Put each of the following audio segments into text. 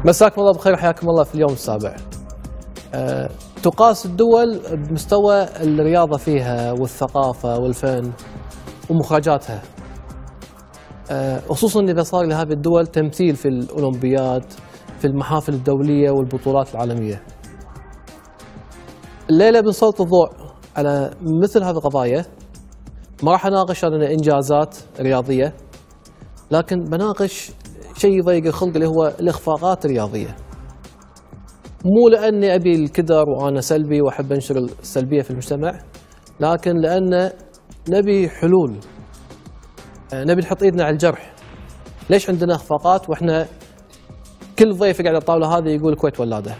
مساكم الله بخير وحياكم الله في اليوم السابع. تقاس الدول بمستوى الرياضة فيها والثقافة والفن ومخرجاتها، خصوصا إذا صار لهذه الدول تمثيل في الأولمبياد، في المحافل الدولية والبطولات العالمية. الليلة بنسلط الضوء على مثل هذه القضايا. ما راح أناقش أنا إنجازات رياضية، لكن بناقش شيء يضيق الخلق اللي هو الإخفاقات الرياضية. مو لأني أبي الكدر وأنا سلبي وأحب أنشر السلبية في المجتمع، لكن لأن نبي حلول، نبي نحط إيدنا على الجرح. ليش عندنا إخفاقات وإحنا كل ضيف يقعد على الطاولة هذه يقول الكويت ولادة؟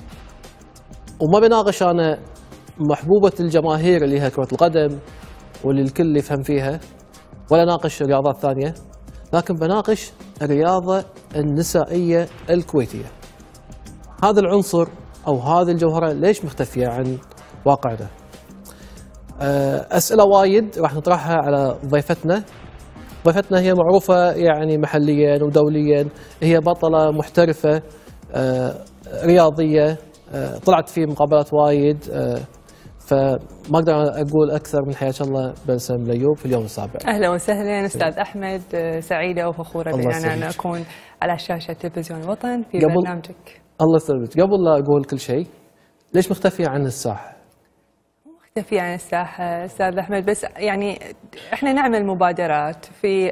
وما بناقش أنا محبوبة الجماهير اللي هي كرة القدم واللي الكل يفهم فيها، ولا ناقش رياضات ثانية، لكن بناقش الرياضة النسائية الكويتية. هذا العنصر أو هذه الجوهرة ليش مختفية عن واقعنا؟ أسئلة وايد راح نطرحها على ضيفتنا. ضيفتنا هي معروفة يعني محليا ودوليا، هي بطلة محترفة رياضية، طلعت في مقابلات وايد، فما اقدر اقول اكثر من حياك الله بلسم ليوب في اليوم السابع. اهلا وسهلا استاذ احمد، سعيده وفخوره بان انا اكون على شاشه تلفزيون الوطن في برنامجك. الله يسلمك. قبل لا اقول كل شيء، ليش مختفيه عن الساحه؟ مو مختفيه عن الساحه استاذ احمد، بس يعني احنا نعمل مبادرات في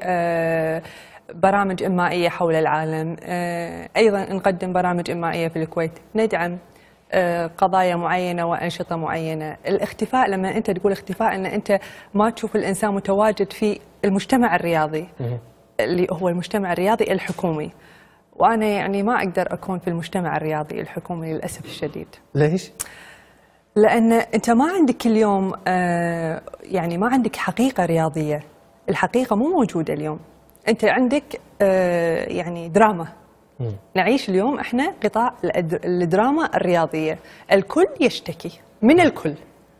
برامج إنمائية حول العالم، ايضا نقدم برامج إنمائية في الكويت، ندعم قضايا معينة وأنشطة معينة. الاختفاء، لما أنت تقول اختفاء، أن أنت ما تشوف الإنسان متواجد في المجتمع الرياضي اللي هو المجتمع الرياضي الحكومي، وأنا يعني ما أقدر أكون في المجتمع الرياضي الحكومي للأسف الشديد. ليش؟ لأن أنت ما عندك اليوم يعني ما عندك حقيقة رياضية، الحقيقة مو موجودة اليوم. أنت عندك يعني دراما. نعيش اليوم احنا قطاع الدراما الرياضيه، الكل يشتكي من الكل،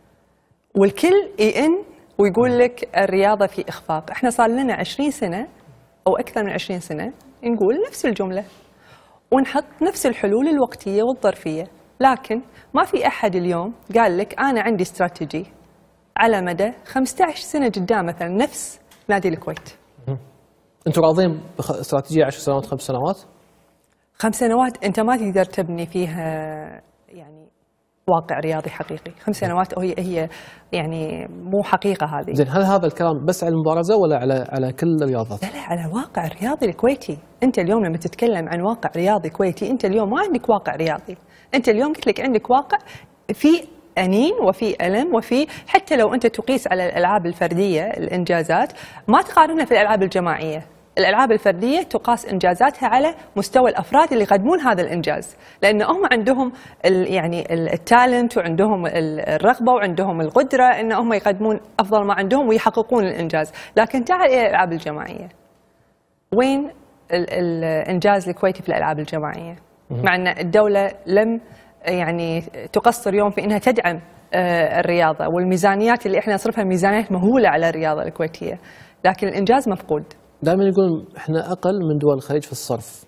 والكل يئن ويقول لك الرياضه في اخفاق. احنا صار لنا 20 سنه او اكثر من 20 سنه نقول نفس الجمله ونحط نفس الحلول الوقتيه والظرفيه، لكن ما في احد اليوم قال لك انا عندي استراتيجي على مدى 15 سنه قدام، مثلا نفس نادي الكويت. انتم راضين باستراتيجيه 10 سنوات 5 سنوات؟ 5 سنوات انت ما تقدر تبني فيها يعني واقع رياضي حقيقي. 5 سنوات هي يعني مو حقيقه هذه. زين، هل هذا الكلام بس على المبارزه ولا على كل الرياضات؟ لا على الواقع الرياضي الكويتي. انت اليوم لما تتكلم عن واقع رياضي كويتي، انت اليوم ما عندك واقع رياضي، انت اليوم قلت لك عندك واقع في أنين وفي ألم، وفي حتى لو انت تقيس على الالعاب الفرديه الانجازات ما تقارنها في الالعاب الجماعيه. الألعاب الفردية تقاس إنجازاتها على مستوى الأفراد اللي يقدمون هذا الإنجاز، لأن هم عندهم يعني التالنت وعندهم الرغبة وعندهم القدرة إن هم يقدمون أفضل ما عندهم ويحققون الإنجاز. لكن تعال إلى الألعاب الجماعية، وين الإنجاز الكويتي في الألعاب الجماعية؟ مع أن الدولة لم يعني تقصر يوم في أنها تدعم الرياضة، والميزانيات اللي إحنا نصرفها ميزانيات مهولة على الرياضة الكويتية، لكن الإنجاز مفقود. دائما يقولون احنا اقل من دول الخليج في الصرف،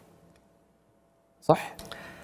صح؟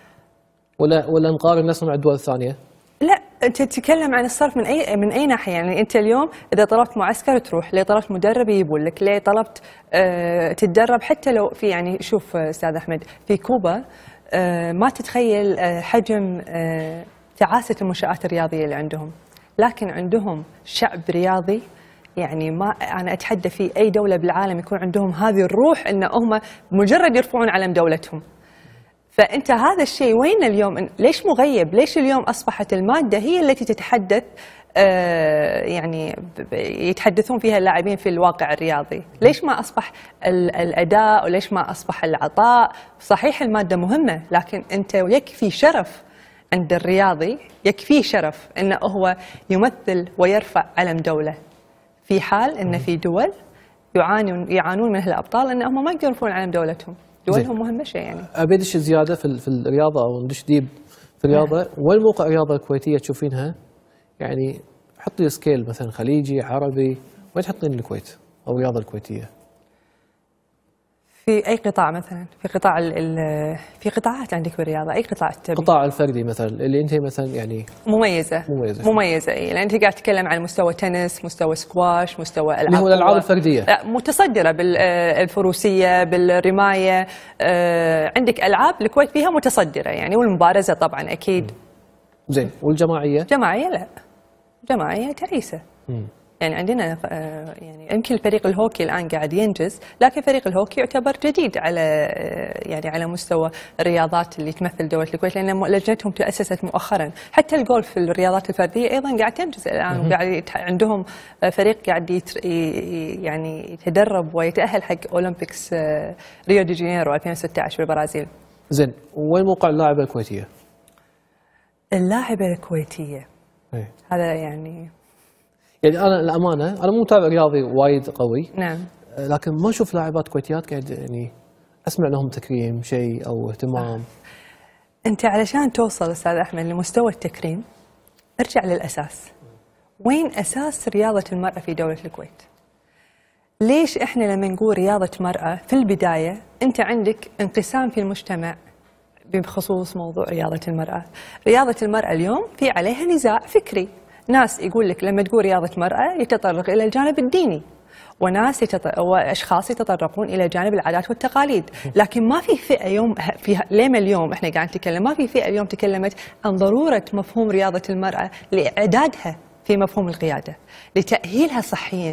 ولا نقارن نفسنا مع الدول الثانيه؟ لا، انت تتكلم عن الصرف من اي ناحيه؟ يعني انت اليوم اذا طلبت معسكر تروح، ليه طلبت مدرب يجيبون لك، ليه طلبت تتدرب، حتى لو في يعني شوف استاذ احمد في كوبا ما تتخيل حجم تعاسه المنشآت الرياضيه اللي عندهم، لكن عندهم شعب رياضي. يعني ما أنا أتحدى في أي دولة بالعالم يكون عندهم هذه الروح إن هم مجرد يرفعون علم دولتهم. فأنت هذا الشيء وين اليوم؟ ليش مغيب؟ ليش اليوم أصبحت المادة هي التي تتحدث يعني يتحدثون فيها اللاعبين في الواقع الرياضي؟ ليش ما أصبح الأداء، وليش ما أصبح العطاء؟ صحيح المادة مهمة، لكن أنت يكفي شرف عند الرياضي، يكفي شرف إنه هو يمثل ويرفع علم دولة، في حال ان في دول يعانون من هالابطال ان هم ما يقدرون يرفعون علم دولتهم، دولهم مهمه شيء. يعني ابي ادش زياده في الرياضه او ندش ديب في الرياضه. وين موقع الرياضه الكويتيه تشوفينها؟ يعني حطي سكيل مثلا خليجي عربي، وين تحطين الكويت او الرياضه الكويتيه؟ في اي قطاع مثلا؟ في قطاع في قطاعات عندك بالرياضه، اي قطاع تبي؟ القطاع الفردي مثلا اللي انت مثلا يعني مميزه اي، لان انت قاعد تتكلم عن مستوى تنس، مستوى سكواش، مستوى العاب، اللي هو الالعاب الفرديه. متصدره بالفروسيه، بالرمايه. عندك العاب الكويت فيها متصدره يعني، والمبارزه طبعا اكيد. زين، والجماعيه؟ جماعيه لا، جماعيه تعيسه. يعني عندنا يعني يمكن فريق الهوكي الان قاعد ينجز، لكن فريق الهوكي يعتبر جديد على يعني على مستوى الرياضات اللي تمثل دوله الكويت، لان لجنتهم تاسست مؤخرا. حتى الجولف في الرياضات الفرديه ايضا قاعد تنجز الان، وقاعد عندهم فريق قاعد يعني يتدرب ويتاهل حق اولمبيكس ريو دي جانيرو 2016 بالبرازيل. زين، وين موقع اللاعبه الكويتيه؟ اللاعبه الكويتيه هذا يعني انا الامانه انا مو متابع رياضي وايد قوي. نعم. لكن ما اشوف لاعبات كويتيات قاعد يعني اسمع لهم تكريم شيء او اهتمام. انت علشان توصل استاذ احمد لمستوى التكريم ارجع للاساس. وين اساس رياضه المراه في دوله الكويت؟ ليش احنا لما نقول رياضه مراه في البدايه انت عندك انقسام في المجتمع بخصوص موضوع رياضه المراه؟ رياضه المراه اليوم في عليها نزاع فكري. ناس يقول لك لما تقول رياضة مرأة يتطرق إلى الجانب الديني، وناس وأشخاص يتطرقون إلى جانب العادات والتقاليد. لكن ما في فئة يوم لما اليوم إحنا قاعد نتكلم، ما في فئة اليوم تكلمت عن ضرورة مفهوم رياضة المرأة لإعدادها في مفهوم القيادة، لتأهيلها صحيا،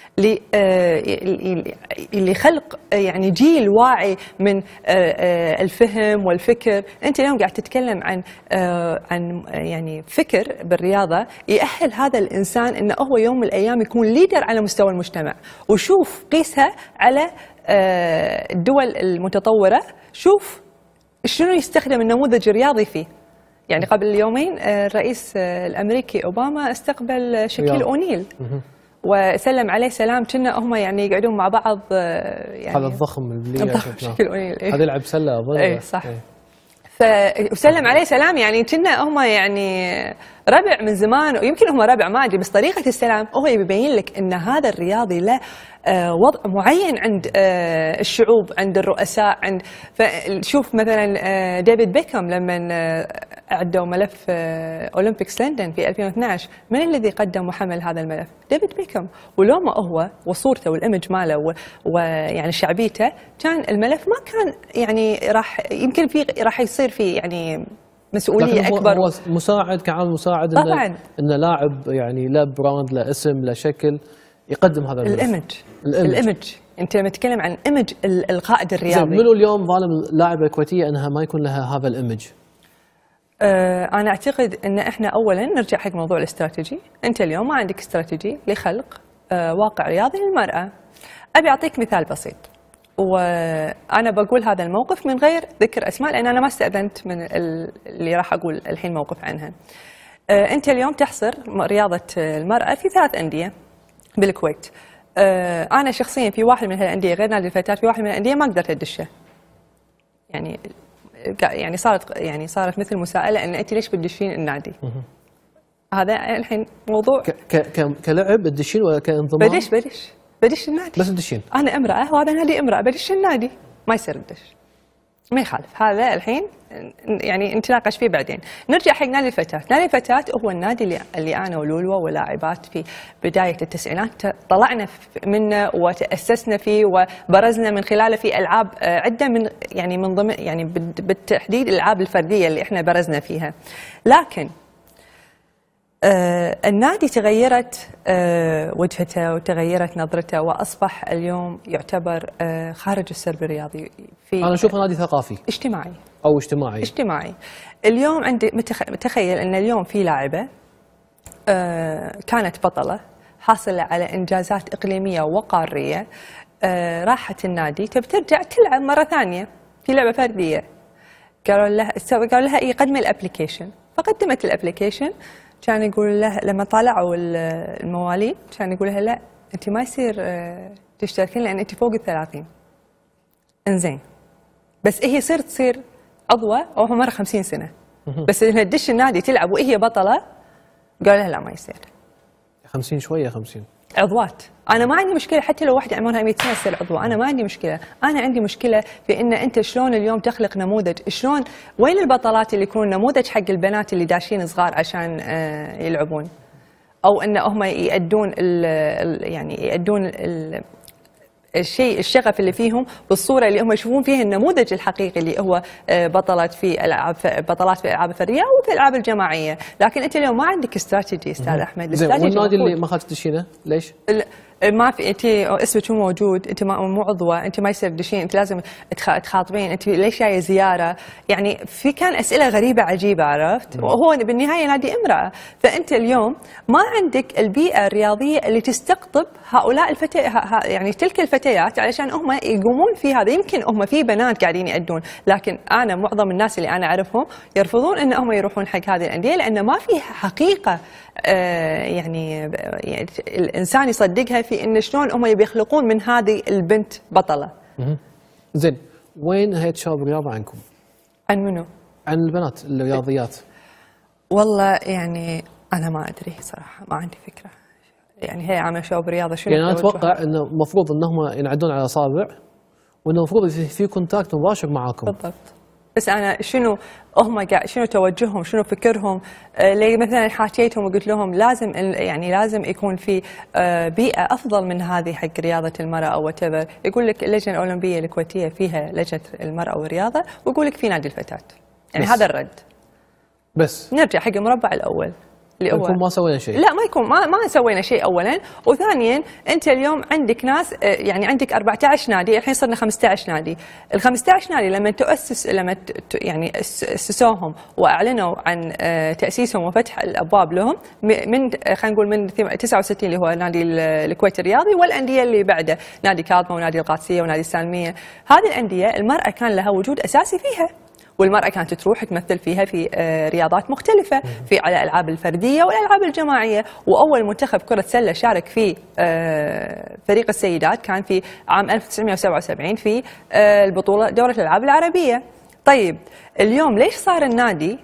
لخلق يعني جيل واعي من الفهم والفكر. انت اليوم قاعد تتكلم عن يعني فكر بالرياضه يأهل هذا الانسان انه هو يوم من الايام يكون ليدر على مستوى المجتمع. وشوف قيسها على الدول المتطوره، شوف شنو يستخدم النموذج الرياضي فيه. يعني قبل يومين الرئيس الامريكي اوباما استقبل شكيل اونيل وسلم عليه سلام، كنا هم يعني يقعدون مع بعض يعني هذا الضخم اللي شكل اونيل. هذا يلعب سله اظن. اي صح. فسلم عليه سلام، يعني كنا هم يعني ربع من زمان، ويمكن هم ربع ما ادري، بس طريقه السلام هو يبين لك ان هذا الرياضي له وضع معين عند الشعوب، عند الرؤساء، عند فشوف مثلا ديفيد بيكهام لما اعدوا ملف اولمبيكس لندن في 2012، من الذي قدم وحمل هذا الملف؟ ديفيد بيكهام. ولو ما هو وصورته والايمج ماله ويعني شعبيته، كان الملف ما كان يعني يمكن راح يصير فيه يعني مسؤوليه اكبر. هو مساعد، كعامل مساعد طبعا انه لاعب يعني له براند، له اسم، له شكل يقدم هذا الايمج. انت لما تتكلم عن ايمج القائد الرياضي، منو اليوم ظالم اللاعبه الكويتيه انها ما يكون لها هذا الايمج؟ انا اعتقد ان احنا اولا نرجع حق موضوع الاستراتيجي. انت اليوم ما عندك استراتيجي لخلق واقع رياضي للمراه. ابي اعطيك مثال بسيط، وانا بقول هذا الموقف من غير ذكر اسماء لان انا ما استاذنت من اللي راح اقول الحين موقف عنها. انت اليوم تحصر رياضه المراه في 3 انديه بالكويت. انا شخصيا في واحد من هالانديه غير نادي الفتاه، في واحد من الانديه ما قدرت ادشه. يعني صارت مثل مساءله ان انت ليش بتدشين النادي؟ هذا الحين موضوع كلعب تدشين ولا كانضمام؟ بدش النادي. بس تدشين. انا امراه وهذا نادي امراه، بدش النادي، ما يصير تدش. ما يخالف، هذا الحين يعني نتناقش فيه بعدين. نرجع حق نادي الفتاة. نادي الفتاة هو النادي اللي أنا ولولوة ولاعبات في بداية التسعينات طلعنا منه وتأسسنا فيه وبرزنا من خلاله في ألعاب عدة، من ضمن يعني بالتحديد الألعاب الفردية اللي إحنا برزنا فيها. لكن النادي تغيرت وجهته وتغيرت نظرته، وأصبح اليوم يعتبر خارج السرب الرياضي. أنا أشوفه نادي ثقافي اجتماعي أو اجتماعي. اليوم عندي تخيل أن اليوم في لاعبة كانت بطلة حاصلة على إنجازات إقليمية وقارية، راحت النادي تبي ترجع تلعب مرة ثانية في لعبة فردية. قالوا لها إيه، قدمي الأبليكيشن. فقدمت الأبليكيشن. كان يقول له لما طالعوا المواليد كان يقول لها لا انت ما يصير تشتركين لان انت فوق ال30. انزين، بس هي تصير عضوه وهو عمرها 50 سنه، بس انها تدش النادي تلعب وهي بطله، قال لها لا ما يصير. 50 شويه 50 عضوات. انا ما عندي مشكله حتى لو واحده عمرها 100 سنه تصير عضوه، انا ما عندي مشكله، انا عندي مشكله في ان انت شلون اليوم تخلق نموذج، شلون وين البطلات اللي يكونون نموذج حق البنات اللي داشين صغار عشان يلعبون، او ان هم يؤدون يعني يؤدون الشيء الشغف اللي فيهم بالصوره اللي هم يشوفون فيها النموذج الحقيقي اللي هو بطلات في الالعاب الفرديه او في الالعاب الجماعيه، لكن انت اليوم ما عندك استراتيجي استاذ احمد. زين، والنادي اللي ما خلت تدشينه ليش؟ ما في، انت اسمك مو موجود، انت مو عضوه، انت ما يصير تدشين، انت لازم تخاطبين، انت ليش جايه زياره؟ يعني في كان اسئله غريبه عجيبه، عرفت؟ وهو بالنهايه نادي امراه، فانت اليوم ما عندك البيئه الرياضيه اللي تستقطب هؤلاء يعني تلك الفتيات علشان هم يقومون في هذا. يمكن هم في بنات قاعدين يأدون، لكن انا معظم الناس اللي انا اعرفهم يرفضون ان هم يروحون حق هذه الانديه، لان ما في حقيقه يعني الانسان يصدقها في ان شلون هم يبي يخلقون من هذه البنت بطله. زين، وين هي شباب الرياضه عنكم؟ عن منو؟ عن البنات الرياضيات. والله يعني انا ما ادري صراحه، ما عندي فكره. يعني هي عامله شباب الرياضه شنو؟ يعني انا اتوقع انه المفروض انهم ينعدون على اصابع، وانه المفروض في كونتاكت مباشر معاكم. بالضبط. بس انا شنو هم شنو توجههم، شنو فكرهم، لي مثلا حاكيتهم وقلت لهم لازم يكون في بيئه افضل من هذه حق رياضه المراه او whatever. يقول لك اللجنه الاولمبيه الكويتيه فيها لجنه المراه والرياضه، ويقول لك في نادي الفتاه. يعني هذا الرد. بس نرجع حق المربع الاول اللي هو ما سوينا شيء. لا، ما يكون ما سوينا شيء اولا، وثانيا انت اليوم عندك ناس، يعني عندك 14 نادي، الحين صرنا 15 نادي. ال 15 نادي لما يعني اسسوهم واعلنوا عن تاسيسهم وفتح الابواب لهم من خلينا نقول من 69 اللي هو نادي الكويت الرياضي، والانديه اللي بعده نادي كاظمه ونادي القادسيه ونادي السالميه. هذه الانديه المراه كان لها وجود اساسي فيها، والمرأة كانت تروح تمثل فيها في رياضات مختلفة، في على الألعاب الفردية والألعاب الجماعية. وأول منتخب كرة سلة شارك في فريق السيدات كان في عام 1977 في البطولة دورة الألعاب العربية. طيب اليوم ليش صار النادي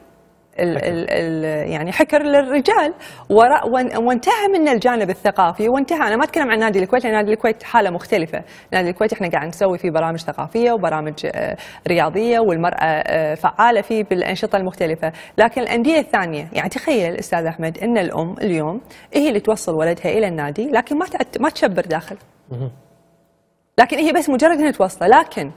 يعني حكر للرجال وانتهى من الجانب الثقافي وانتهى؟ انا ما اتكلم عن نادي الكويت، لان نادي الكويت حاله مختلفه. نادي الكويت احنا قاعد نسوي فيه برامج ثقافيه وبرامج رياضيه، والمراه فعاله فيه بالانشطه المختلفه. لكن الانديه الثانيه، يعني تخيل استاذ احمد ان الام اليوم هي اللي توصل ولدها الى النادي، لكن ما تشبر داخل، لكن هي بس مجرد انها توصله. لكن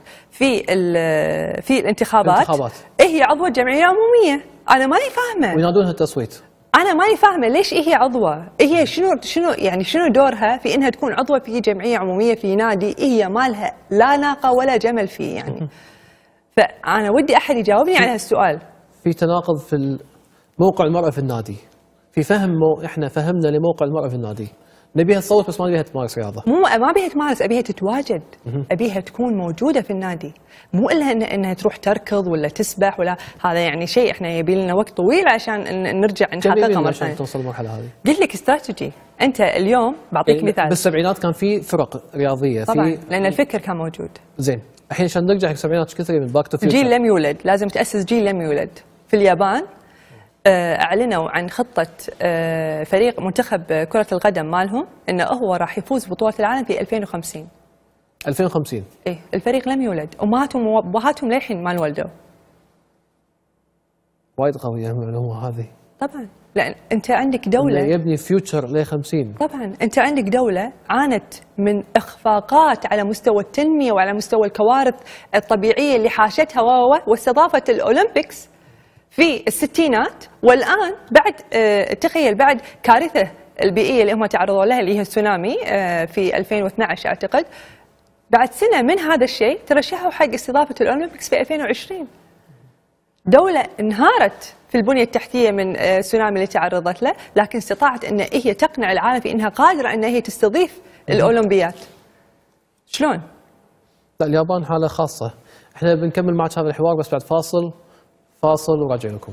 في الانتخابات هي عضوه جمعيه عموميه. انا ماني فاهمه، وينادونها التصويت. انا ماني فاهمه ليش هي عضوه، هي شنو دورها في انها تكون عضوه في جمعيه عموميه في نادي هي ما لها لا ناقه ولا جمل فيه يعني. فانا ودي احد يجاوبني على هالسؤال. في تناقض في موقع المراه في النادي، في فهم احنا فهمنا لموقع المراه في النادي. نبيها تصوت بس ما نبيها تمارس رياضه. ما بيها تمارس، ابيها تتواجد، ابيها تكون موجوده في النادي، مو الا انها تروح تركض ولا تسبح ولا هذا. يعني شيء احنا يبي لنا وقت طويل عشان نرجع نحققه مره ثانيه. توصل للمرحله هذه. قلت لك استراتيجي. انت اليوم بعطيك مثال. بالسبعينات كان في فرق رياضيه طبعا، لان الفكر كان موجود. زين، الحين عشان نرجع حق السبعينات ايش كثر من باك تو فيوتشر؟ جيل لم يولد، لازم تاسس جيل لم يولد. في اليابان اعلنوا عن خطه فريق منتخب كره القدم مالهم انه هو راح يفوز ببطوله العالم في 2050. 2050 ايه، الفريق لم يولد، امهاتهم وابهاتهم للحين ما انولدوا. وايد قويه المعلومه هذه. طبعا، لان انت عندك دوله يبني فيوتشر ل 50. طبعا انت عندك دوله عانت من اخفاقات على مستوى التنميه وعلى مستوى الكوارث الطبيعيه اللي حاشتها واستضافت الاولمبيكس في الستينات، والآن بعد تخيل بعد كارثة البيئية اللي هم تعرضوا لها اللي هي السونامي في 2012 أعتقد، بعد سنة من هذا الشيء ترشحوا حق استضافة الأولمبيكس في 2020. دولة انهارت في البنية التحتية من السونامي اللي تعرضت له، لكن استطاعت أن هي تقنع العالم في أنها قادرة أن هي تستضيف الأولمبيات. شلون؟ اليابان حالة خاصة. احنا بنكمل معك هذا الحوار بس بعد فاصل وراجع لكم.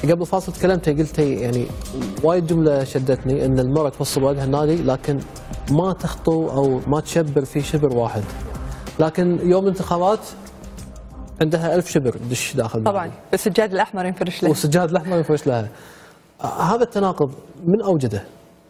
قبل فاصل تكلمت قلت يعني وايد جمله شدتني ان المراه توصل وجهها النادي لكن ما تخطو او ما تشبر في شبر واحد، لكن يوم الانتخابات عندها 1000 شبر تدش داخل طبعا النادي. السجاد الاحمر ينفرش لها والسجاد الاحمر ينفرش لها. هذا التناقض من اوجده؟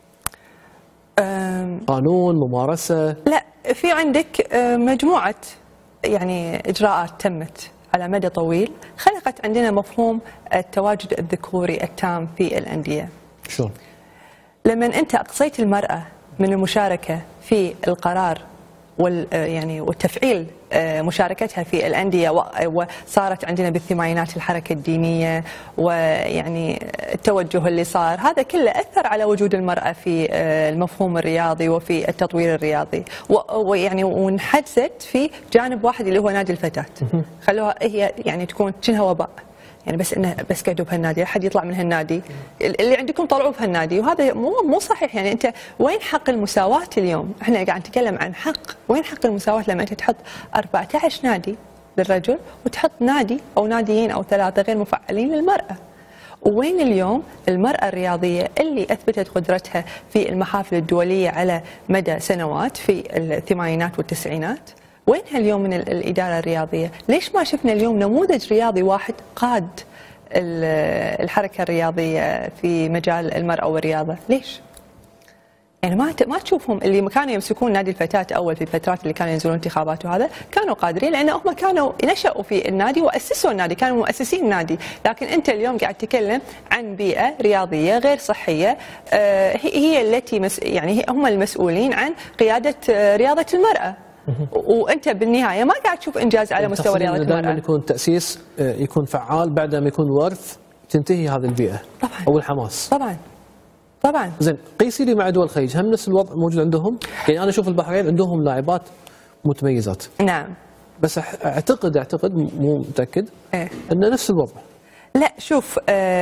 قانون، ممارسه؟ لا، في عندك مجموعه يعني اجراءات تمت على مدى طويل خلقت عندنا مفهوم التواجد الذكوري التام في الانديه. شلون؟ لما انت اقصيت المراه من المشاركه في القرار يعني وتفعيل مشاركتها في الأندية، وصارت عندنا بالثمانينات الحركة الدينية ويعني التوجه اللي صار، هذا كله أثر على وجود المرأة في المفهوم الرياضي وفي التطوير الرياضي، ويعني وانحجزت في جانب واحد اللي هو نادي الفتاة، خلوها هي يعني تكون شنها وباء، يعني بس قعدوا بهالنادي، لا حد يطلع من هالنادي، اللي عندكم طلعوا بهالنادي، وهذا مو صحيح. يعني انت وين حق المساواة اليوم؟ احنا قاعد نتكلم عن حق، وين حق المساواة لما انت تحط 14 نادي للرجل وتحط نادي او ناديين او 3 غير مفعلين للمرأة؟ وين اليوم المرأة الرياضية اللي اثبتت قدرتها في المحافل الدولية على مدى سنوات في الثمانينات والتسعينات؟ وينها اليوم من الإدارة الرياضية؟ ليش ما شفنا اليوم نموذج رياضي واحد قاد الحركة الرياضية في مجال المرأة والرياضة؟ ليش؟ يعني ما تشوفهم اللي كانوا يمسكون نادي الفتاة أول في الفترات اللي كانوا ينزلون انتخابات وهذا، كانوا قادرين لأن هم كانوا نشأوا في النادي وأسسوا النادي، كانوا مؤسسين النادي. لكن أنت اليوم قاعد تتكلم عن بيئة رياضية غير صحية، هي التي يعني هم المسؤولين عن قيادة رياضة المرأة، وانت بالنهايه ما قاعد تشوف انجاز على مستوى رياضه المراه. دائما يكون التاسيس يكون فعال بعد ما يكون ورث تنتهي هذه البيئه طبعا او الحماس. طبعا زين، قيسي لي مع دول الخليج، هم نفس الوضع موجود عندهم؟ يعني انا اشوف البحرين عندهم لاعبات متميزات. نعم، بس اعتقد مو متاكد انه نفس الوضع. لا شوف،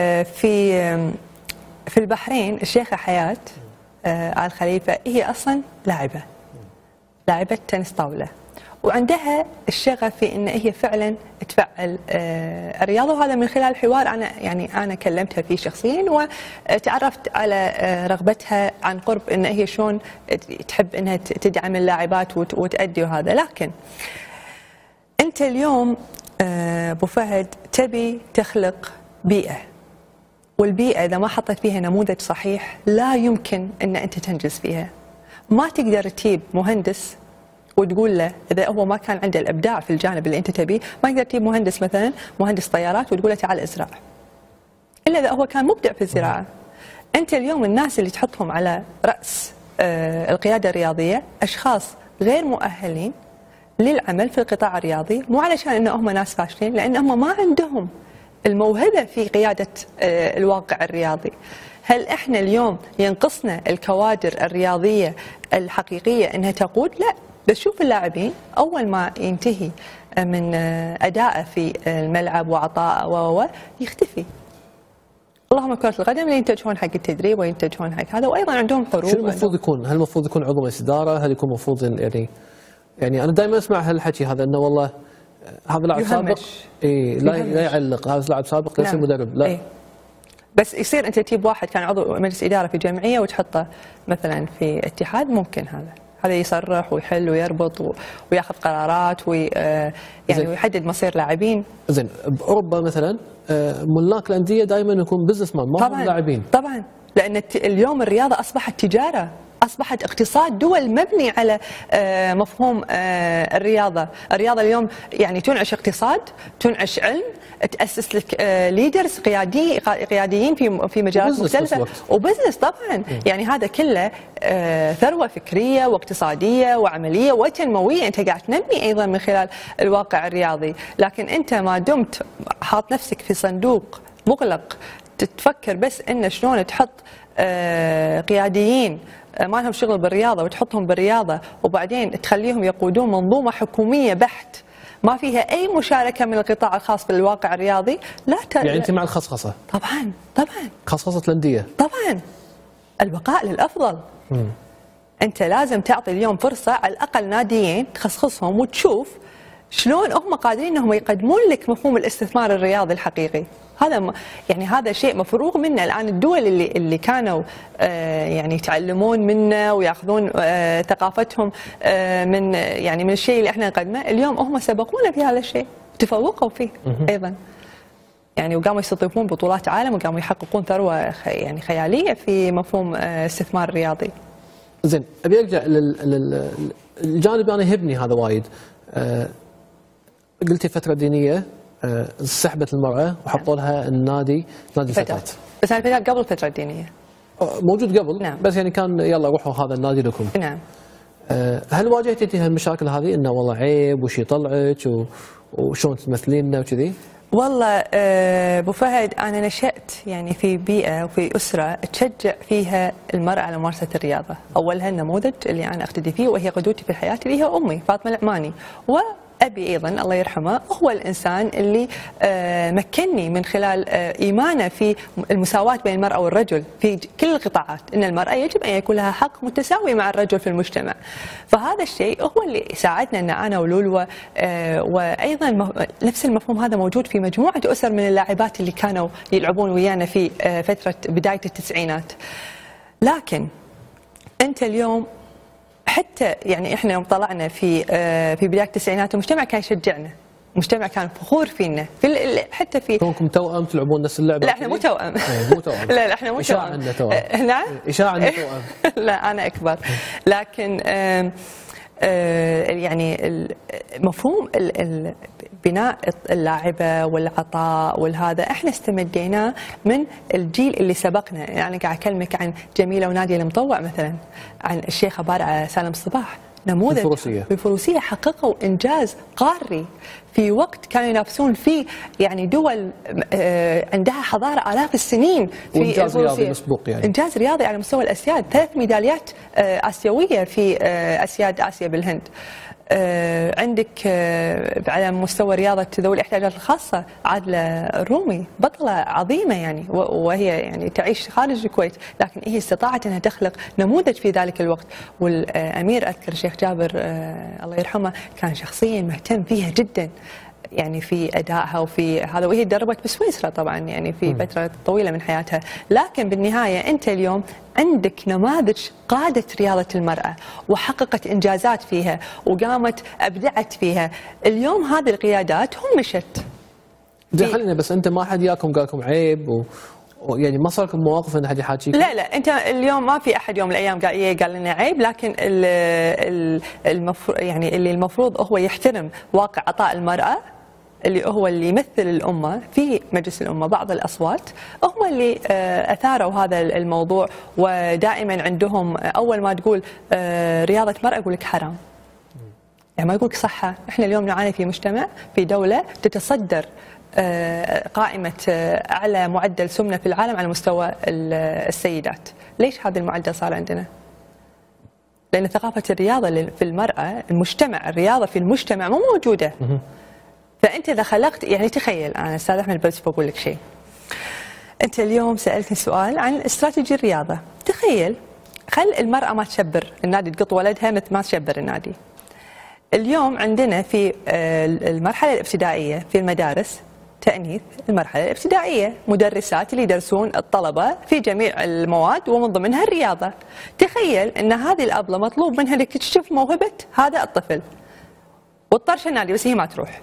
في البحرين الشيخه حياه آل خليفه هي اصلا لاعبة تنس طاولة، وعندها الشغف في ان هي فعلا تفعل الرياضه، وهذا من خلال حوار انا كلمتها فيه شخصيا، وتعرفت على رغبتها عن قرب ان هي شلون تحب انها تدعم اللاعبات وتأدي وهذا. لكن انت اليوم ابو فهد تبي تخلق بيئه، والبيئه اذا ما حطيت فيها نموذج صحيح لا يمكن ان انت تنجز فيها. ما تقدر تجيب مهندس وتقول له اذا هو ما كان عنده الابداع في الجانب اللي انت تبيه، ما تقدر تجيب مهندس مثلا مهندس طيارات وتقول له تعال ازرع، الا اذا هو كان مبدع في الزراعه. انت اليوم الناس اللي تحطهم على راس القياده الرياضيه اشخاص غير مؤهلين للعمل في القطاع الرياضي، مو علشان انهم ناس فاشلين، لان هم ما عندهم الموهبه في قياده الواقع الرياضي. هل احنا اليوم ينقصنا الكوادر الرياضيه الحقيقيه انها تقود؟ لا، بس شوف اللاعبين اول ما ينتهي من ادائه في الملعب وعطائه يختفي. اللهم كرة القدم اللي ينتجون حق التدريب وينتجون حق هذا، وايضا عندهم حروب. شنو المفروض يكون؟ هل المفروض يكون عضو مجلس اداره؟ هل يكون المفروض يعني انا دائما اسمع هالحكي هذا انه والله هذا لاعب سابق لا يعلق، هذا لاعب سابق ليس مدرب، لا. بس يصير انت تجيب واحد كان عضو مجلس اداره في جمعيه وتحطه مثلا في اتحاد، ممكن هذا يصرح ويحل ويربط وياخذ قرارات يعني ويحدد مصير لاعبين. زين، باوروبا مثلا ملاك الانديه دائما يكون بزنس مان، ما هم لاعبين. طبعا، لان اليوم الرياضه اصبحت تجاره، اصبحت اقتصاد دول مبني على مفهوم الرياضه اليوم يعني تنعش اقتصاد، تنعش علم، تاسس لك ليدرز قياديين في مجالات مختلفه، وبزنس طبعا. يعني هذا كله ثروه فكريه واقتصاديه وعمليه وتنمويه انت قاعد تنمي ايضا من خلال الواقع الرياضي. لكن انت ما دمت حاط نفسك في صندوق مغلق تفكر بس ان شلون تحط قياديين ما لهم شغل بالرياضه وتحطهم بالرياضه، وبعدين تخليهم يقودون منظومه حكوميه بحت ما فيها اي مشاركه من القطاع الخاص بالواقع الرياضي، لا يعني انت مع الخصخصه؟ طبعا خصخصه الانديه، طبعا البقاء للافضل. انت لازم تعطي اليوم فرصه على الاقل ناديين تخصصهم وتشوف شلون هم قادرين انهم يقدمون لك مفهوم الاستثمار الرياضي الحقيقي؟ هذا يعني هذا شيء مفروغ منه الان. الدول اللي كانوا يعني يتعلمون منه وياخذون ثقافتهم من يعني من الشيء اللي احنا نقدمه، اليوم هم سبقونا في هذا الشيء، تفوقوا فيه ايضا. يعني وقاموا يستضيفون بطولات عالم وقاموا يحققون ثروه يعني خياليه في مفهوم الاستثمار الرياضي. زين، ابي ارجع للجانب انا يهمني هذا وايد. قلتي فتره دينيه، سحبت المراه وحطوا لها نادي الفتيات. بس الفتيات قبل الفتره الدينيه موجود قبل. نعم. بس يعني كان يلا روحوا هذا النادي لكم. نعم. هل واجهتي هالمشاكل هذه انه والله عيب وش يطلعك وشلون تمثليننا وكذي؟ والله ابو فهد، انا نشأت يعني في بيئه وفي اسره تشجع فيها المراه على ممارسه الرياضه. اولها النموذج اللي انا اقتدي فيه وهي قدوتي في الحياه اللي هي امي فاطمه العماني، وابي ايضا الله يرحمه هو الانسان اللي مكنني من خلال ايمانه في المساواه بين المراه والرجل في كل القطاعات، ان المراه يجب ان يكون لها حق متساوي مع الرجل في المجتمع. فهذا الشيء هو اللي ساعدنا ان انا ولولوه، وايضا نفس المفهوم هذا موجود في مجموعه اسر من اللاعبات اللي كانوا يلعبون ويانا في فتره بدايه التسعينات. لكن انت اليوم حتى يعني احنا يوم طلعنا في بدايه التسعينات المجتمع كان يشجعنا، المجتمع كان فخور فينا حتى في كونكم توأم تلعبون نفس اللعبه. لا احنا مو توأم. مو توأم. لا احنا مو توأم. اشاعه انه توأم. نعم اشاعه انه توأم. لا انا اكبر. لكن يعني مفهوم بناء اللاعبه والعطاء والهذا احنا استمديناه من الجيل اللي سبقنا. يعني قاعد اكلمك عن جميله وناديه المطوع مثلا، عن الشيخه بارعه سالم الصباح، نموذج بالفروسيه حققوا انجاز قاري في وقت كانوا ينافسون فيه يعني دول عندها حضاره آلاف السنين في انجاز رياضي مسبوق، يعني انجاز رياضي على مستوى الاسياد، 3 ميداليات اسيويه في اسياد اسيا بالهند. عندك على مستوى رياضة ذوي الاحتياجات الخاصة عادلة الرومي، بطلة عظيمة يعني، وهي يعني تعيش خارج الكويت، لكن هي استطاعت أنها تخلق نموذج في ذلك الوقت. والأمير أذكر الشيخ جابر الله يرحمه كان شخصيا مهتم فيها جدا يعني في أدائها وفي هذا، وهي تدربت بسويسرا طبعا يعني في فترة طويلة من حياتها. لكن بالنهاية أنت اليوم عندك نماذج قادت رياضة المرأة وحققت إنجازات فيها وقامت أبدعت فيها. اليوم هذه القيادات هم مشت. خلينا بس أنت ما حد ياكم قال لكم عيب يعني ما صار لكم مواقف ان احد يحاكيكم؟ لا انت اليوم ما في احد يوم من الايام قال لنا عيب، لكن يعني اللي المفروض هو يحترم واقع عطاء المرأة اللي هو اللي يمثل الأمة في مجلس الأمة. بعض الأصوات هم اللي أثاروا هذا الموضوع، ودائما عندهم أول ما تقول رياضة مرأة يقول لك حرام، يعني ما يقول لك صحة. احنا اليوم نعاني في مجتمع في دولة تتصدر قائمة أعلى معدل سمنة في العالم على مستوى السيدات. ليش هذا المعدل صار عندنا؟ لأن ثقافة الرياضة في المرأة، المجتمع الرياضة في المجتمع مو موجودة. فأنت إذا خلقت يعني تخيل، أنا أستاذ أحمد بس بقول لك شيء. أنت اليوم سألتني سؤال عن استراتيجية الرياضة، تخيل خل المرأة ما تشبر النادي، تقط ولدها مثل ما تشبر النادي. اليوم عندنا في المرحلة الابتدائية في المدارس تأنيث المرحلة الابتدائية، مدرسات اللي يدرسون الطلبة في جميع المواد ومن ضمنها الرياضة. تخيل أن هذه الأبلة مطلوب منها انك تكتشف موهبة هذا الطفل وتطرش النادي، بس هي ما تروح.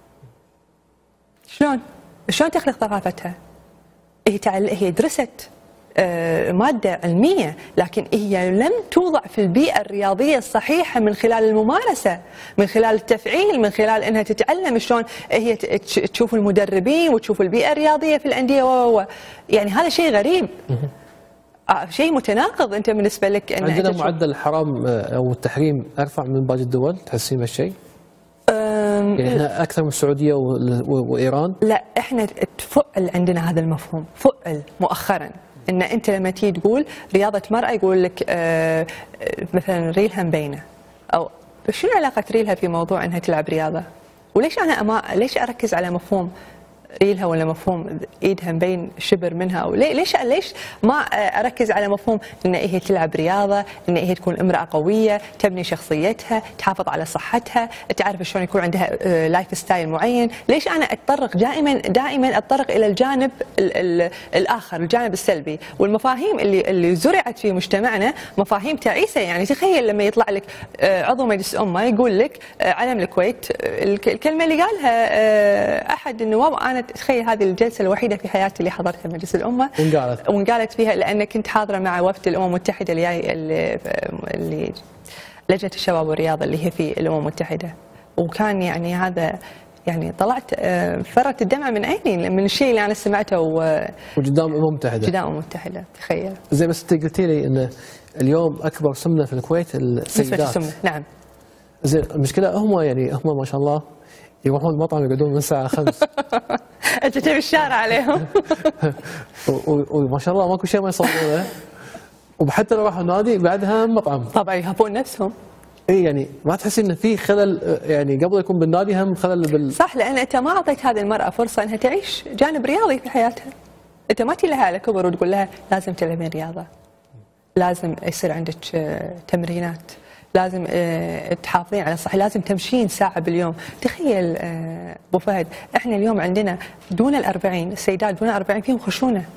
شلون تخلق ثقافتها؟ هي درست مادة علمية، لكن هي لم توضع في البيئة الرياضية الصحيحة من خلال الممارسة، من خلال التفعيل، من خلال أنها تتعلم شلون هي تشوف المدربين وتشوف البيئة الرياضية في الأندية يعني هذا شيء غريب، شيء متناقض. أنت بالنسبة لك أن عندنا معدل الحرام أو التحريم أرفع من باقي الدول، تحسين بهالشيء؟ يعني احنا اكثر من السعوديه وايران؟ لا احنا تفؤل عندنا هذا المفهوم، فؤل مؤخرا ان انت لما تيجي تقول رياضه مرأة يقول لك مثلا ريلها مبينه، او شنو علاقه ريلها في موضوع انها تلعب رياضه؟ وليش انا ليش اركز على مفهوم ريلها ولا مفهوم ايدها مبين شبر منها، او ليش ما اركز على مفهوم ان هي تلعب رياضه، ان هي تكون امراه قويه، تبني شخصيتها، تحافظ على صحتها، تعرف شلون يكون عندها لايف ستايل معين. ليش انا اتطرق دائما اتطرق الى الجانب الاخر، الجانب السلبي؟ والمفاهيم اللي زرعت في مجتمعنا مفاهيم تعيسه. يعني تخيل لما يطلع لك عضو مجلس امه يقول لك علم الكويت، الكلمه اللي قالها احد النواب، انا تخيل هذه الجلسه الوحيده في حياتي اللي حضرتها مجلس الامه وانقالت فيها، لان كنت حاضره مع وفد الامم المتحده اللي لجنه الشباب والرياضه اللي هي في الامم المتحده. وكان يعني هذا يعني طلعت فرت الدمعه من عيني من الشيء اللي انا سمعته وقدام الامم المتحده. قدام الامم المتحده تخيل. زي بس انت قلتي لي ان اليوم اكبر سمنه في الكويت السيدات. نسبه السمنه نعم. زين المشكله هم ما شاء الله يروحون المطعم يقعدون من الساعه 5. انت تبي الشارع عليهم. وما شاء الله ماكو شيء ما يصورونه، وحتى لو راحوا النادي بعدها مطعم. طبعا يهبون نفسهم. اي يعني ما تحسي انه في خلل، يعني قبل يكون بالنادي هم خلل صح، لان انت ما اعطيت هذه المراه فرصه انها تعيش جانب رياضي في حياتها. انت ما تجي لها على كبر وتقول لها لازم تلعبين رياضه، لازم يصير عندك تمرينات، لازم تحافظين على الصحة، لازم تمشين ساعة باليوم. تخيل أبو فهد، احنا اليوم عندنا دون ال40 السيدات دون ال40 فيهم خشونة.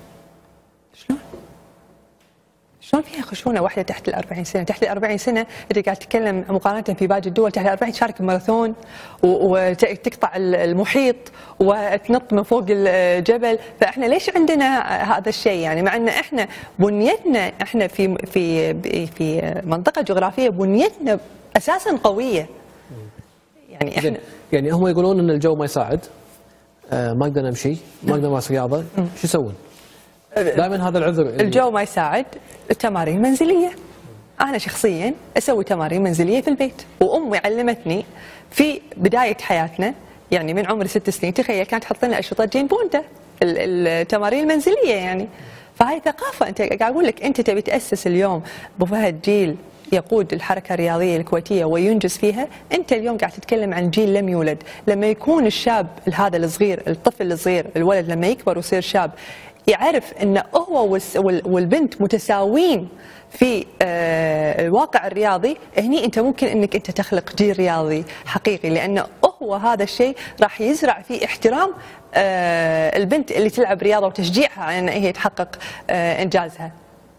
شلون فيها خشونة واحدة تحت ال40 سنة؟ تحت ال40 سنة انت قاعد تتكلم مقارنة في باقي الدول، تحت ال40 تشارك بماراثون وتقطع المحيط وتنط من فوق الجبل. فاحنا ليش عندنا هذا الشيء؟ يعني مع ان احنا بنيتنا، احنا في منطقة جغرافية بنيتنا اساسا قوية. يعني احنا يعني هم يقولون ان الجو ما يساعد، ما اقدر امشي، ما اقدر امارس رياضة، شو يسوون؟ دائما هذا العذر. الجو ما يساعد، التمارين منزليه. انا شخصيا اسوي تمارين منزليه في البيت، وامي علمتني في بدايه حياتنا، يعني من عمري 6 سنين تخيل كانت تحط لنا اشرطه جين بوندا التمارين المنزليه. يعني فهاي ثقافه. انت قاعد اقول لك انت تبي تاسس اليوم ابو فهد جيل يقود الحركه الرياضيه الكويتيه وينجز فيها. انت اليوم قاعد تتكلم عن جيل لم يولد. لما يكون الشاب هذا الصغير، الطفل الصغير، الولد لما يكبر ويصير شاب، يعرف ان هو والبنت متساويين في الواقع الرياضي، هني انت ممكن انك انت تخلق جيل رياضي حقيقي، لانه هو هذا الشيء راح يزرع في احترام البنت اللي تلعب رياضه وتشجيعها على ان هي تحقق انجازها.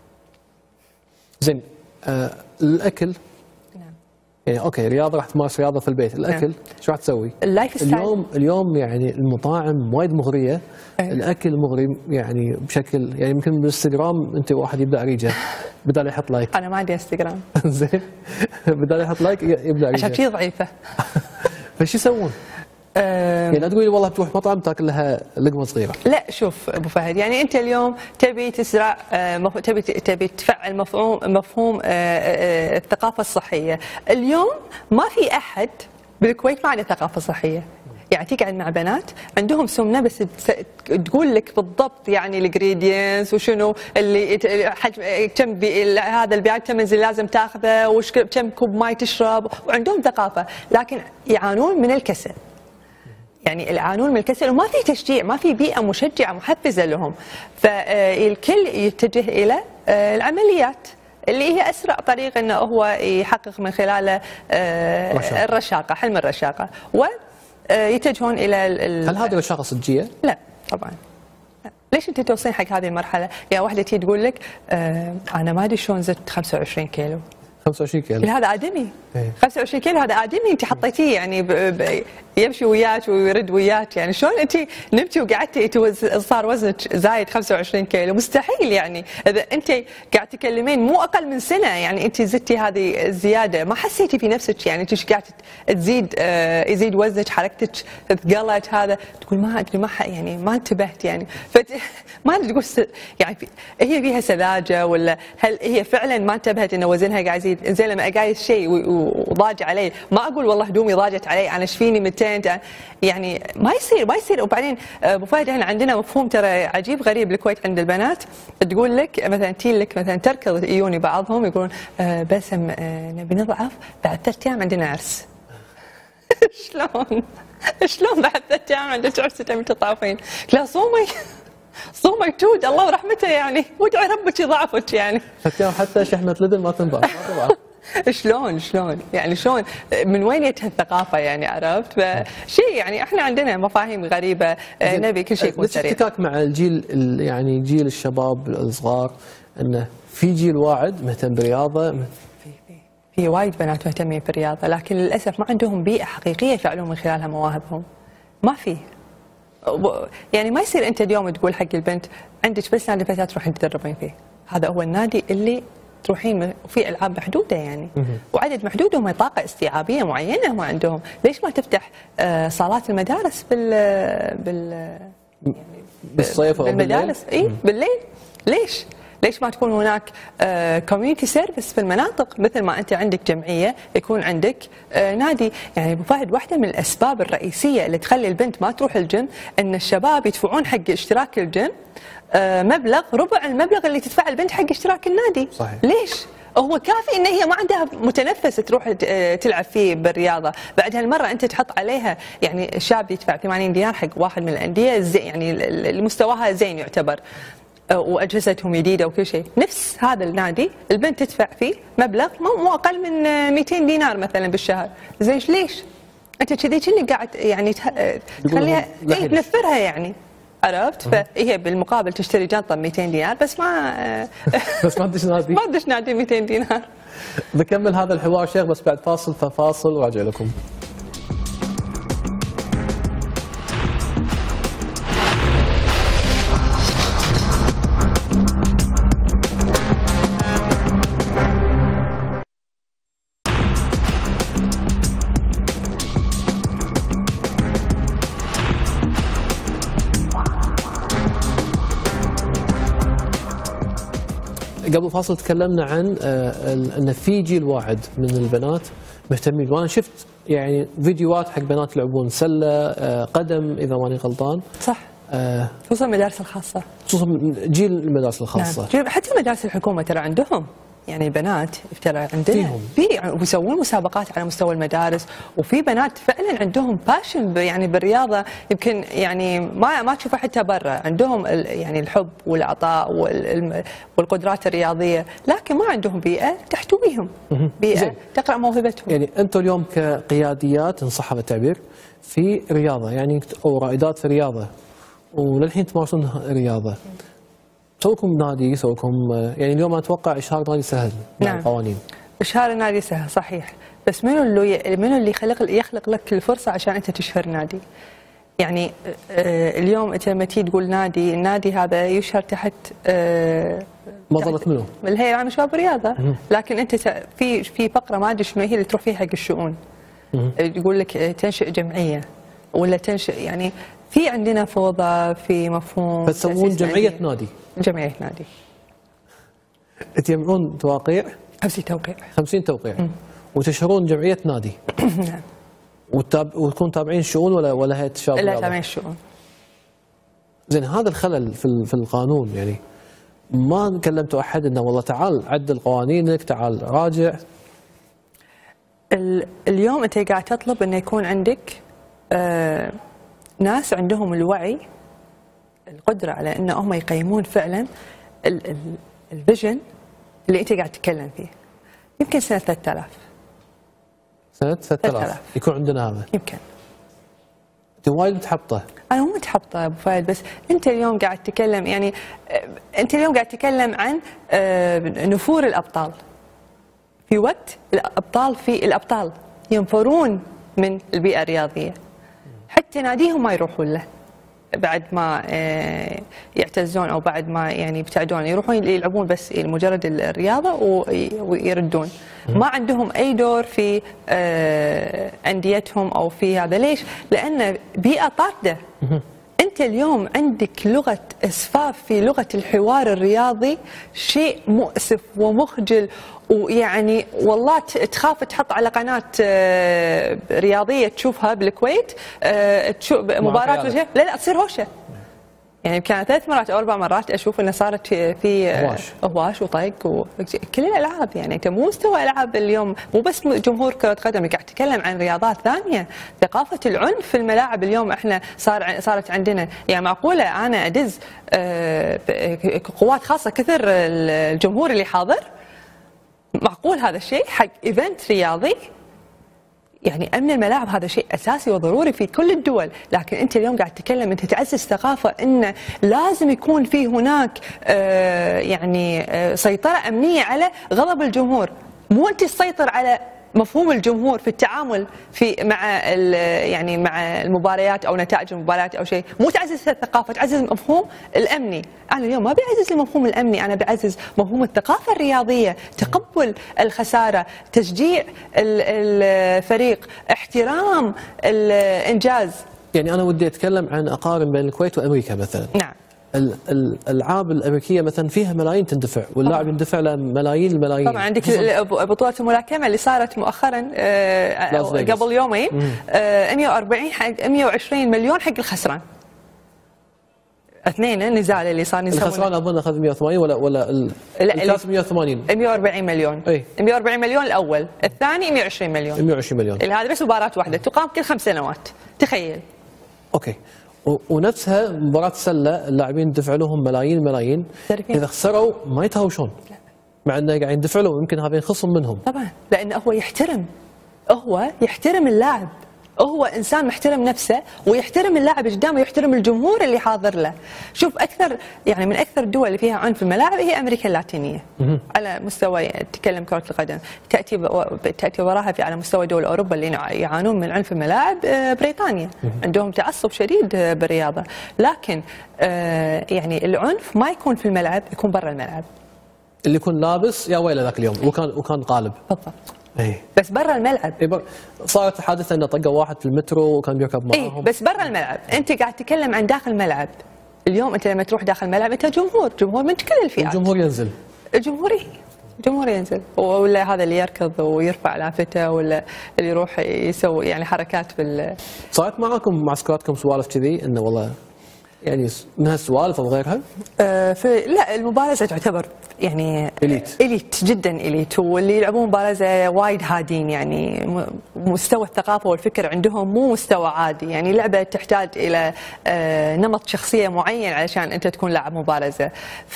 زين الاكل. يعني اوكي رياضه راح تمارس رياضه في البيت، الاكل شو راح تسوي؟ اللايف ستايل اليوم يعني المطاعم وايد مغريه، الاكل مغري يعني بشكل، يعني يمكن بالانستغرام انت واحد يبدا ريجه بدال يحط لايك. انا ما عندي انستغرام. زين بدال يحط لايك يبدا ريجه عشان شي ضعيفه. فشو يسوون؟ يعني لا تقولي والله بتروح مطعم تاكل لها لقمه صغيره. لا شوف ابو فهد، يعني انت اليوم تبي تزرع تبي تفعل مفهوم الثقافه الصحيه. اليوم ما في احد بالكويت ما عنده ثقافه صحيه. يعني تقعد مع بنات عندهم سمنه بس تقول لك بالضبط يعني الانجريدينتس وشنو اللي حجم كم هذا البيعات كم منزل لازم تاخذه وش كم كوب ماي تشرب، وعندهم ثقافه، لكن يعانون من الكسل. يعني يعانون من الكسل وما في تشجيع، ما في بيئه مشجعه محفزه لهم، فالكل يتجه الى العمليات اللي هي اسرع طريق انه هو يحقق من خلاله الرشاقه، حلم الرشاقه، ويتجهون الى هل هذه رشاقه صجيه؟ لا طبعا. ليش انت توصلين حق هذه المرحله؟ يا واحده تيجي تقول لك انا ما ادري شلون زدت 25 كيلو. 25 كيلو هذا آدمي. 25 كيلو هذا آدمي انت حطيتيه، يعني يمشي وياك ويرد وياك، يعني شلون انت نمتي وقعدتي صار وزنك زايد 25 كيلو؟ مستحيل. يعني اذا انت قاعد تكلمين مو اقل من سنه، يعني انت زدتي هذه الزياده ما حسيتي في نفسك، يعني انت قاعده تزيد يزيد وزنك، حركتك ثقلت، هذا تقول ما ادري يعني ما انتبهت، يعني ما ادري تقول يعني هي فيها سذاجه ولا هل هي فعلا ما انتبهت ان وزنها قاعد يزيد؟ زين لما اقايس شيء وضاج علي ما اقول والله هدومي ضاجت علي انا شفيني 200، يعني ما يصير. وبعدين ابو فهد احنا عندنا مفهوم ترى عجيب غريب بالكويت عند البنات، تقول لك مثلا لك مثلا تركض يجوني بعضهم يقولون بسم نبي نضعف بعد 3 ايام عندنا عرس. شلون؟ شلون بعد 3 ايام عندك عرس تبي تطافين؟ لا صومي تود الله ورحمته يعني، وادعي ربك يضاعفك يعني. حتى شحمة لدن ما تنباع طبعا. شلون يعني شلون من وين جت هالثقافه يعني عرفت؟ فشيء يعني احنا عندنا مفاهيم غريبه، نبي كل شيء يكون سريع. الاحتكاك مع الجيل يعني جيل الشباب الصغار، انه في جيل واعد مهتم بالرياضه. في وايد بنات مهتمين بالرياضه، لكن للاسف ما عندهم بيئه حقيقيه يفعلون من خلالها مواهبهم. ما في يعني ما يصير انت اليوم تقول حق البنت عندك بس نادي فتاه تروحين تدربين فيه، هذا هو النادي اللي تروحين وفي العاب محدوده يعني وعدد محدود وهم طاقه استيعابيه معينه هم عندهم. ليش ما تفتح صالات المدارس بالصيف او بالمدارس؟ اي بالليل. ليش ما تكون هناك كوميونتي سيرفيس في المناطق؟ مثل ما انت عندك جمعيه يكون عندك نادي. يعني ابو فهد واحده من الاسباب الرئيسيه اللي تخلي البنت ما تروح الجيم ان الشباب يدفعون حق اشتراك الجيم مبلغ ربع المبلغ اللي تدفع البنت حق اشتراك النادي. صحيح. ليش؟ هو كافي ان هي ما عندها متنفس تروح تلعب فيه بالرياضه، بعد هالمره انت تحط عليها يعني الشاب يدفع 80 دينار حق واحد من الانديه زي يعني اللي مستواها زين يعتبر واجهزتهم جديده وكل شيء، نفس هذا النادي البنت تدفع فيه مبلغ مو اقل من 200 دينار مثلا بالشهر. زين ليش؟ انت كذي كأنك قاعد يعني تخليها تنفرها يعني عرفت؟ فهي بالمقابل تشتري جنطه ب 200 دينار بس ما تدش نادي. ما تدش نادي 200 دينار. بكمل هذا الحوار شيخ بس بعد فاصل وراجع لكم. قبل فاصل تكلمنا عن ان في جيل واعد من البنات مهتمين، وانا شفت يعني فيديوهات حق بنات يلعبون سله قدم اذا ماني غلطان. صح. خصوصا المدارس الخاصه. خصوصا جيل المدارس الخاصه. نعم. حتى مدارس الحكومه ترى عندهم يعني بنات ترى عندنا ويسوون مسابقات على مستوى المدارس، وفي بنات فعلا عندهم باشن يعني بالرياضه يمكن يعني ما تشوفها حتى برا، عندهم يعني الحب والعطاء والقدرات الرياضيه، لكن ما عندهم بيئه تحتويهم، بيئه تقرا موهبتهم. يعني انتم اليوم كقياديات ان صح هذا التعبير في رياضه يعني او رائدات في الرياضه وللحين تمارسون الرياضه، سوكم نادي سوكم يعني اليوم اتوقع اشهار نادي سهل مع القوانين. اشهار النادي سهل صحيح، بس منو اللي يخلق لك الفرصه عشان انت تشهر نادي؟ يعني اليوم انت لما تيجي تقول نادي، النادي هذا يشهر تحت مظله منو؟ الهيئه العامه للشباب والرياضه، لكن انت في فقره ما ادري شنو هي اللي تروح فيها حق الشؤون. يقول لك تنشئ جمعيه ولا تنشئ يعني في عندنا فوضى في مفهوم. فتسوون جمعيه نادي. جمعيه نادي. تجمعون توقيع 50 توقيع 50 توقيع وتشهرون جمعيه نادي. نعم. وتكون تابعين الشؤون ولا هيئه الشباب؟ لا تابعين الشؤون. زين هذا الخلل في القانون يعني ما كلمتوا احد انه والله تعال عدل قوانينك، تعال راجع؟ اليوم انت قاعد تطلب انه يكون عندك ناس عندهم الوعي، القدره على ان هم يقيمون فعلا الفيجن اللي انت قاعد تتكلم فيه. يمكن سنه 3000 يكون عندنا هذا. يمكن. انت وايد متحبطه. انا مو متحبطه ابو فهد، بس انت اليوم قاعد تتكلم يعني انت اليوم قاعد تتكلم عن نفور الابطال. في وقت الابطال ينفرون من البيئه الرياضيه، حتى ناديهم ما يروحون له بعد ما يعتزون او بعد ما يعني يبتعدون، يروحون يلعبون بس مجرد الرياضه ويردون. ما عندهم اي دور في انديتهم او في هذا. ليش؟ لان بيئه طارده. انت اليوم عندك لغه اسفاف في لغه الحوار الرياضي، شيء مؤسف ومخجل، ويعني والله تخاف تحط على قناه رياضيه تشوفها بالكويت تشوف مباراه لا تصير هوشه. يعني كان 3 مرات او 4 مرات اشوف انه صارت في هواش وطق وكل الالعاب. يعني انت مو مستوى العاب اليوم، مو بس جمهور كره قدم، قاعد تتكلم عن رياضات ثانيه. ثقافه العنف في الملاعب اليوم احنا صارت عندنا. يعني معقوله انا ادز قوات خاصه كثر الجمهور اللي حاضر؟ معقول هذا الشيء حق ايفنت رياضي؟ يعني امن الملاعب هذا شيء اساسي وضروري في كل الدول، لكن انت اليوم قاعد تتكلم، انت تعزز ثقافه ان لازم يكون في هناك يعني سيطره امنيه على غضب الجمهور. مو انت تسيطر على مفهوم الجمهور في التعامل يعني مع المباريات او نتائج المباريات او شيء، مو تعزز الثقافه، تعزز المفهوم الامني. انا اليوم ما بعزز المفهوم الامني، انا بعزز مفهوم الثقافه الرياضيه، تقبل الخساره، تشجيع الفريق، احترام الانجاز. يعني انا ودي اتكلم عن اقارن بين الكويت وامريكا مثلا. نعم. الالعاب الامريكيه مثلا فيها ملايين تندفع، واللاعب يندفع له ملايين الملايين. طبعا عندك بطوله الملاكمه اللي صارت مؤخرا قبل يومين 120 مليون حق الخسران. اثنين النزال اللي صار الخسران اظن اخذ 180 ولا الكاس 180 140 مليون. اي 140 مليون الاول، الثاني 120 مليون. 120 مليون اللي هذا بس مباراه واحده تقام كل 5 سنوات، تخيل. اوكي. ونفسها مباراة السلة اللاعبين دفع لهم ملايين إذا خسروا ما يتهاوشون، مع أنه قاعد يدفع لهم، يمكن هذا يخصم منهم. طبعا لأنه هو يحترم اللاعب، هو إنسان محترم نفسه ويحترم اللاعب قدامه ويحترم الجمهور اللي حاضر له. شوف يعني من أكثر الدول اللي فيها عنف في الملاعب هي أمريكا اللاتينية على مستوى تتكلم كرة القدم، تأتي وراها على مستوى دول أوروبا اللي يعانون من عنف الملاعب بريطانيا، عندهم تعصب شديد بالرياضة. لكن يعني العنف ما يكون في الملعب، يكون برا الملعب. اللي يكون لابس يا ويله ذاك اليوم وكان قالب. بالضبط. ايه بس برا الملعب. صارت حادثه انه طقوا واحد في المترو وكان بيركب معاهم. ايه بس برا الملعب. انت قاعد تتكلم عن داخل الملعب. اليوم انت لما تروح داخل الملعب انت جمهور من كل الفئات. الجمهور ينزل. الجمهور ينزل، ولا هذا اللي يركض ويرفع لافته، ولا اللي يروح يسوي يعني حركات صارت معاكم معسكراتكم سوالف كذي انه والله يعني من هالسوالف او غيرها؟ لا المبارزه تعتبر يعني إليت جدا إليت، واللي يلعبون مبارزة وايد هادين. يعني مستوى الثقافة والفكر عندهم مو مستوى عادي. يعني لعبة تحتاج إلى نمط شخصية معين علشان أنت تكون لاعب مبارزة.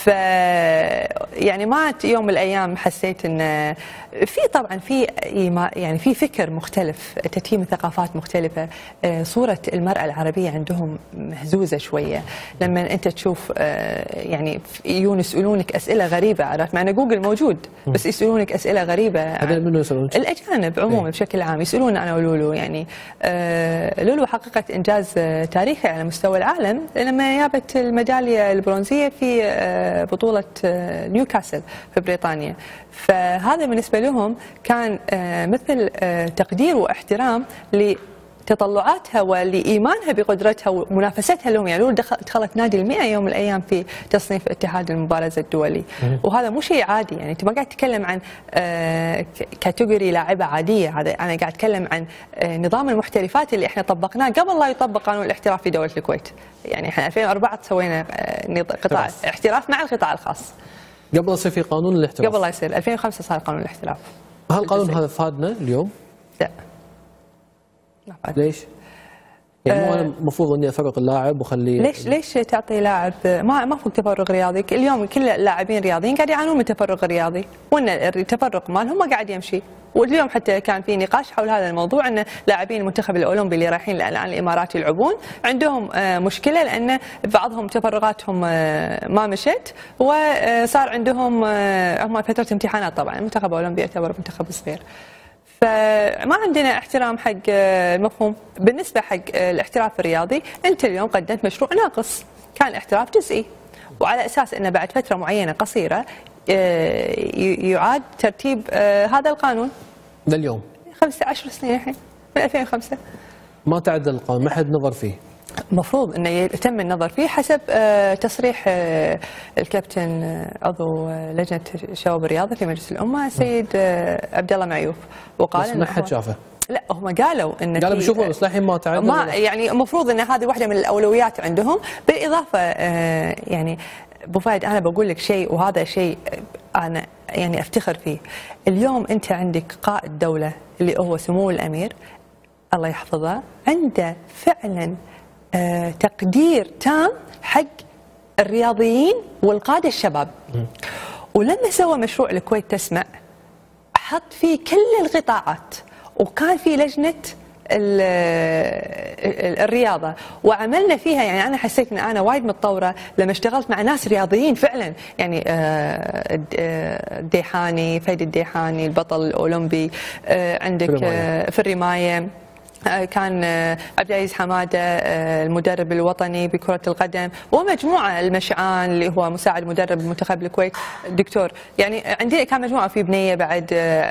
يعني ما يوم من الأيام حسيت إن طبعا يعني في فكر مختلف، تتيم ثقافات مختلفة. صورة المرأة العربية عندهم مهزوزة شوية. لما أنت تشوف يعني يسألونك أسئلة غريبة، عرفت؟ مع ان جوجل موجود بس يسالونك اسئله غريبه. هذا منو يسالونك؟ الاجانب عموما بشكل عام يسالون انا ولولو. يعني لولو حققت انجاز تاريخي على مستوى العالم لما جابت الميداليه البرونزيه في بطوله نيوكاسل في بريطانيا. فهذا بالنسبه لهم كان مثل تقدير واحترام تطلعاتها ولإيمانها بقدرتها ومنافستها لهم. يعني لولو دخلت نادي ال100 يوم من الأيام في تصنيف اتحاد المبارزة الدولي، وهذا مو شيء عادي. يعني أنت ما قاعد تتكلم عن كاتيجوري لاعبة عادية، هذا أنا قاعد أتكلم عن نظام المحترفات اللي إحنا طبقناه قبل لا يطبق قانون الاحتراف في دولة الكويت. يعني إحنا 2004 سوينا قطاع احتراف مع القطاع الخاص قبل يصير في قانون الاحتراف. قبل لا يصير 2005 صار قانون الاحتراف. هل القانون هذا فادنا اليوم؟ لا. ليش؟ يعني مو انا المفروض اني افرغ اللاعب واخليه. ليش تعطي لاعب ما فوق تفرغ رياضي؟ اليوم كل اللاعبين الرياضيين قاعد يعانون من التفرغ الرياضي، وان التفرغ مالهم ما قاعد يمشي. واليوم حتى كان في نقاش حول هذا الموضوع، ان لاعبين المنتخب الاولمبي اللي رايحين الان الامارات يلعبون عندهم مشكله، لان بعضهم تفرغاتهم ما مشت، وصار عندهم هم فتره امتحانات. طبعا المنتخب الاولمبي يعتبر منتخب صغير، فما عندنا احترام حق المفهوم. بالنسبة حق الاحتراف الرياضي، أنت اليوم قدمت مشروع ناقص، كان احتراف جزئي، وعلى أساس أنه بعد فترة معينة قصيرة يعاد ترتيب هذا القانون. لليوم 15 سنين الحين من 2005 ما تعدل القانون، ما حد نظر فيه. المفروض انه يتم النظر فيه حسب تصريح الكابتن عضو لجنه شباب الرياضه في مجلس الامه السيد عبد الله معيوف، وقال بس ما حد شافه. لا هم قالوا ان قالوا بيشوفون بس للحين ما تعدل. ما يعني المفروض ان هذه واحده من الاولويات عندهم. بالاضافه يعني ابو فهد انا بقول لك شيء، وهذا شيء انا يعني افتخر فيه. اليوم انت عندك قائد دوله اللي هو سمو الامير الله يحفظه، عنده فعلا تقدير تام حق الرياضيين والقاده الشباب. ولما سوى مشروع الكويت تسمع حط فيه كل القطاعات، وكان في لجنه الرياضه وعملنا فيها. يعني انا حسيت ان انا وايد متطوره لما اشتغلت مع ناس رياضيين فعلا. يعني الديحاني، فهد الديحاني البطل الاولمبي، عندك في الرمايه كان عبد العزيز حماده المدرب الوطني بكرة القدم، ومجموعة المشعان اللي هو مساعد مدرب المنتخب الكويت الدكتور. يعني عندنا كان مجموعة في بنية بعد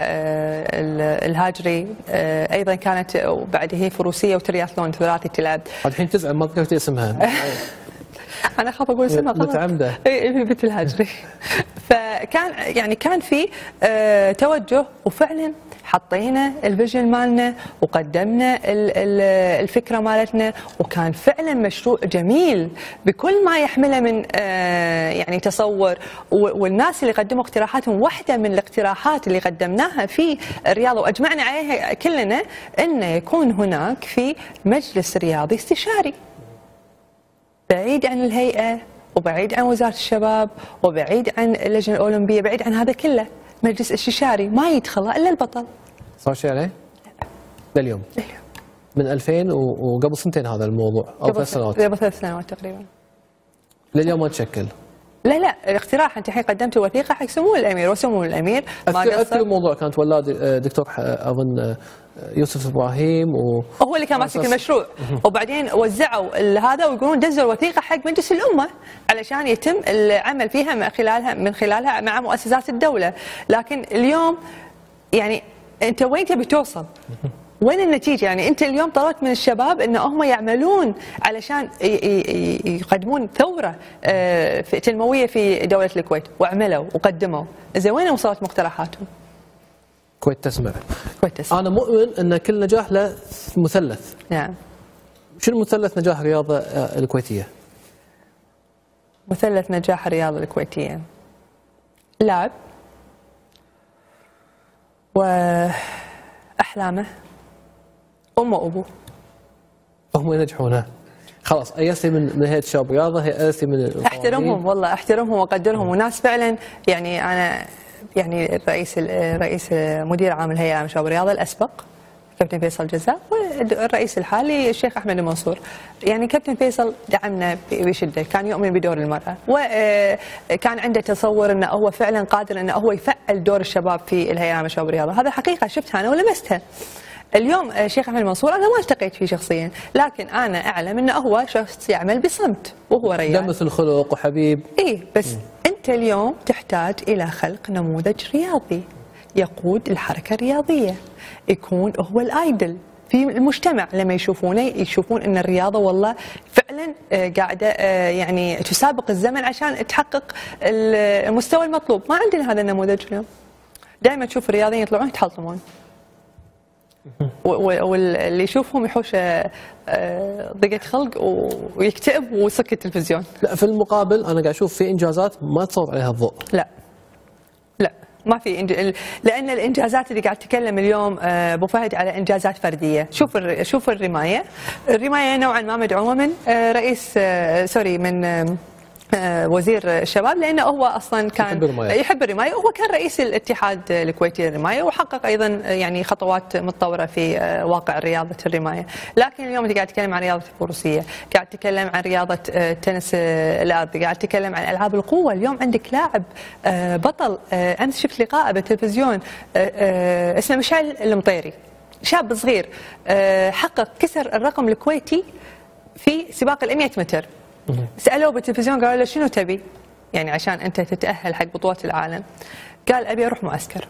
الهاجري أيضا كانت، وبعد هي فروسية وترياثلون ثلاثي تلعب. الحين تزعل ما ذكرت اسمها. أنا أخاف أقول اسمها غلط. متعمدة. إي بنت الهاجري. فكان يعني كان في توجه، وفعلا حطينا الفيجن مالنا وقدمنا الفكره مالتنا، وكان فعلا مشروع جميل بكل ما يحمله من يعني تصور. والناس اللي قدموا اقتراحاتهم، واحده من الاقتراحات اللي قدمناها في الرياضه واجمعنا عليها كلنا انه يكون هناك في مجلس رياضي استشاري بعيد عن الهيئه وبعيد عن وزاره الشباب وبعيد عن اللجنه الاولمبيه، بعيد عن هذا كله. مجلس استشاري ما يدخله الا البطل. صار شيء عليه؟ لليوم. من 2000 وقبل سنتين هذا الموضوع او 3 سنوات. قبل 3 سنوات تقريبا. لليوم ما تشكل. لا الاقتراح انت الحين قدمت وثيقه حق سمو الامير، وسمو الامير ما قصر. اذكر الموضوع كانت ولاد دكتور اظن يوسف ابراهيم هو اللي كان ماسك المشروع، وبعدين وزعوا هذا ويقولون دزوا الوثيقه حق مجلس الامه علشان يتم العمل فيها من خلالها مع مؤسسات الدوله. لكن اليوم يعني انت وين تبي توصل؟ وين النتيجه؟ يعني انت اليوم طلبت من الشباب ان هم يعملون علشان يقدمون ثوره تنمويه في دوله الكويت، وعملوا وقدموا. زين وين وصلت مقترحاتهم؟ الكويت تسمع. الكويت تسمع. انا مؤمن ان كل نجاح له مثلث. نعم. شنو مثلث نجاح الرياضه الكويتيه؟ مثلث نجاح الرياضه الكويتيه لاعب واحلامه امه وابوه. هم ينجحونها. خلاص ايسي من هيئه شباب رياضه، ايسي من احترمهم والله، احترمهم واقدرهم، وناس فعلا يعني انا يعني رئيس مدير عام الهيئه العامه لشباب الرياضه الاسبق كابتن فيصل جزار، والرئيس الحالي الشيخ احمد المنصور. يعني كابتن فيصل دعمنا بشده، كان يؤمن بدور المراه، وكان عنده تصور انه هو فعلا قادر انه هو يفعل دور الشباب في الهيئه العامه لشباب الرياضه. هذا حقيقه شفتها انا ولمستها. اليوم الشيخ احمد المنصور انا ما التقيت فيه شخصيا، لكن انا اعلم انه هو شخص يعمل بصمت وهو ريان. دمث الخلق وحبيب. بس انت اليوم تحتاج الى خلق نموذج رياضي يقود الحركه الرياضيه، يكون هو الايدل في المجتمع. لما يشوفونه يشوفون ان الرياضه والله فعلا قاعده يعني تسابق الزمن عشان تحقق المستوى المطلوب. ما عندنا هذا النموذج اليوم. دائما تشوف الرياضيين يطلعون يتحلطمون، واللي يشوفهم يحوش ضيقة خلق ويكتئب ويسكر التلفزيون. لا في المقابل انا قاعد اشوف في انجازات ما تسلط عليها الضوء. لا ما في لان الانجازات اللي قاعد تتكلم اليوم ابو فهد على انجازات فرديه. شوف الرمايه نوعا ما مدعومه من من وزير الشباب، لانه هو اصلا كان يحب الرمايه، وهو كان رئيس الاتحاد الكويتي للرمايه، وحقق ايضا يعني خطوات متطوره في واقع رياضه الرمايه. لكن اليوم انت قاعد تتكلم عن رياضه الفروسيه، قاعد تتكلم عن رياضه تنس الارض، قاعد تتكلم عن العاب القوه. اليوم عندك لاعب بطل، امس شفت لقاءه بالتلفزيون اسمه مشعل المطيري، شاب صغير حقق كسر الرقم الكويتي في سباق ال 100 متر. سألوه بالتلفزيون قالوا له شنو تبي؟ يعني عشان أنت تتأهل حق بطولات العالم. قال أبي أروح معسكر.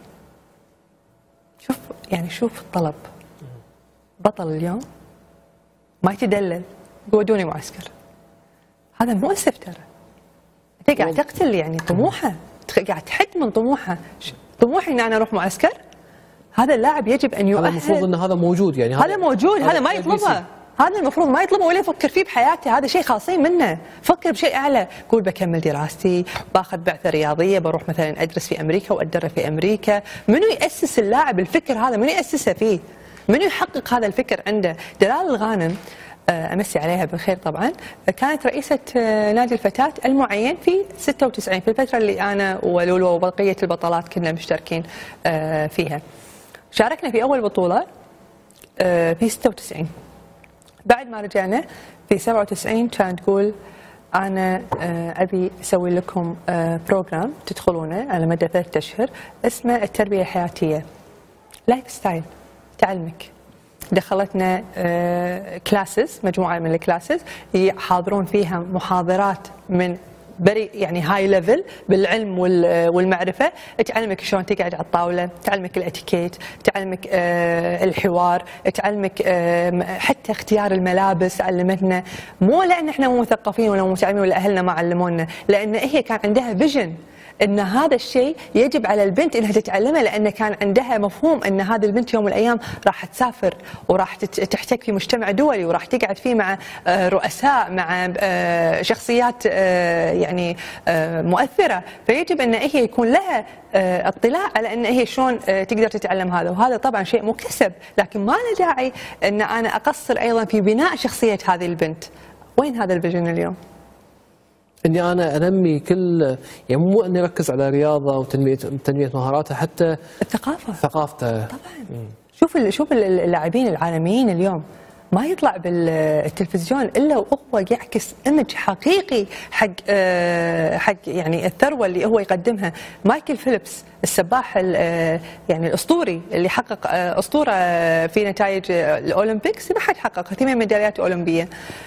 شوف الطلب. بطل اليوم ما يتدلل، ودوني معسكر. هذا مؤسف ترى. أنت قاعد تقتل يعني طموحه، قاعد تحد من طموحه. طموحي إن أنا أروح معسكر، هذا اللاعب يجب ان يؤهل. هذا المفروض ان هذا موجود يعني. هذا موجود، هذا ما يطلبه، هذا المفروض ما يطلبه ولا يفكر فيه بحياته، هذا شيء خاصين منه. فكر بشيء اعلى، قول بكمل دراستي، باخذ بعثه رياضيه، بروح مثلا ادرس في امريكا واتدرب في امريكا. منو ياسس اللاعب الفكر هذا؟ منو ياسسه فيه؟ منو يحقق هذا الفكر عنده؟ دلال الغانم امسي عليها بالخير طبعا، كانت رئيسه نادي الفتاه المعين في 96 في الفتره اللي انا ولولو وبقيه البطلات كنا مشتركين فيها. شاركنا في اول بطوله في 96. بعد ما رجعنا في 97 كانت تقول انا ابي اسوي لكم بروجرام تدخلونه على مدى 3 اشهر اسمه التربيه الحياتيه، لايف ستايل، تعلمك. دخلتنا كلاسز، مجموعه من الكلاسز يحاضرون فيها محاضرات من يعني هاي ليفل بالعلم والمعرفه، تعلمك شلون تقعد على الطاوله، تعلمك الاتيكيت، تعلمك الحوار، تعلمك حتى اختيار الملابس. علمتنا مو لان احنا مو مثقفين ولا مو متعلمين ولا اهلنا ما علمونا، لان هي كان عندها فيجن ان هذا الشيء يجب على البنت انها تتعلمه، لان كان عندها مفهوم ان هذه البنت يوم من الايام راح تسافر وراح تحتك في مجتمع دولي وراح تقعد فيه مع رؤساء، مع شخصيات يعني مؤثره، فيجب ان هي يكون لها اطلاع على ان هي شلون تقدر تتعلم هذا. وهذا طبعا شيء مكتسب، لكن ما له داعي ان انا اقصر ايضا في بناء شخصيه هذه البنت. وين هذا الفيجن اليوم؟ اني انا انمي كل، يعني مو اني اركز على رياضه وتنميه مهاراته، حتى ثقافته طبعا. شوف اللاعبين العالميين اليوم ما يطلع بالتلفزيون الا وهو يعكس ايمج حقيقي حق يعني الثروه اللي هو يقدمها. مايكل فيليبس السباح يعني الاسطوري اللي حقق اسطوره في نتائج الاولمبيكس، ما حد حقق 8 ميداليات اولمبيه.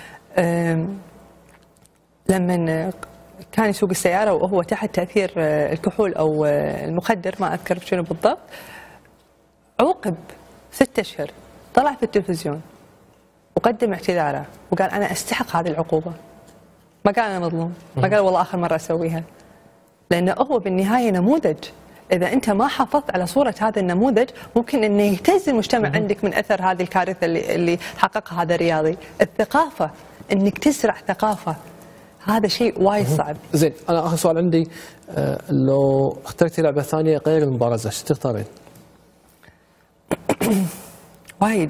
لما كان يسوق السيارة وهو تحت تأثير الكحول أو المخدر، ما أذكر شنو بالضبط، عوقب 6 أشهر. طلع في التلفزيون وقدم اعتذاره وقال أنا أستحق هذه العقوبة. ما قال أنا مظلوم، ما قال والله آخر مرة أسويها، لأنه هو بالنهاية نموذج. إذا أنت ما حافظت على صورة هذا النموذج ممكن أنه يهتز المجتمع عندك من أثر هذه الكارثة اللي حققها هذا الرياضي. الثقافة، أنك تزرع ثقافة، هذا شيء وايد صعب. زين، انا اخر سؤال عندي، لو اخترتي لعبه ثانيه غير المبارزه شو تختارين؟ وايد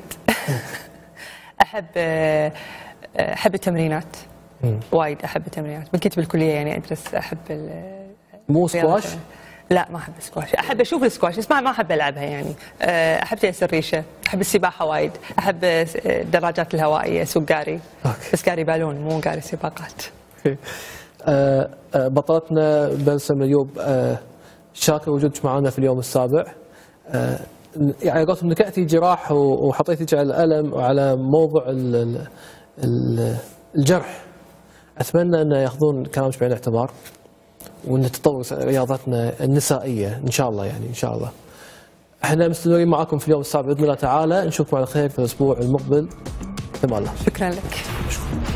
احب التمرينات، وايد احب التمرينات. من كنت بالكليه يعني ادرس احب مو سكواش؟ لا ما احب السكواش، احب اشوف السكواش بس ما احب العبها يعني. احب تنس الريشه، احب السباحه وايد، احب الدراجات الهوائيه، اسوق قاري بس قاري بالون مو قاري سباقات. بطلتنا بلسم اليوب، شاكر وجودك معنا في اليوم السابع. يعني قلت نكأتي جراح وحطيتك على الألم وعلى موضوع الجرح. أتمنى أن يأخذون كلامك بعين الاعتبار وأن تتطور رياضتنا النسائية إن شاء الله، يعني إن شاء الله. احنا مستمرين معاكم في اليوم السابع بإذن الله تعالى، نشوفكم على خير في الأسبوع المقبل. في أمان الله. شكرا لك. شكرا.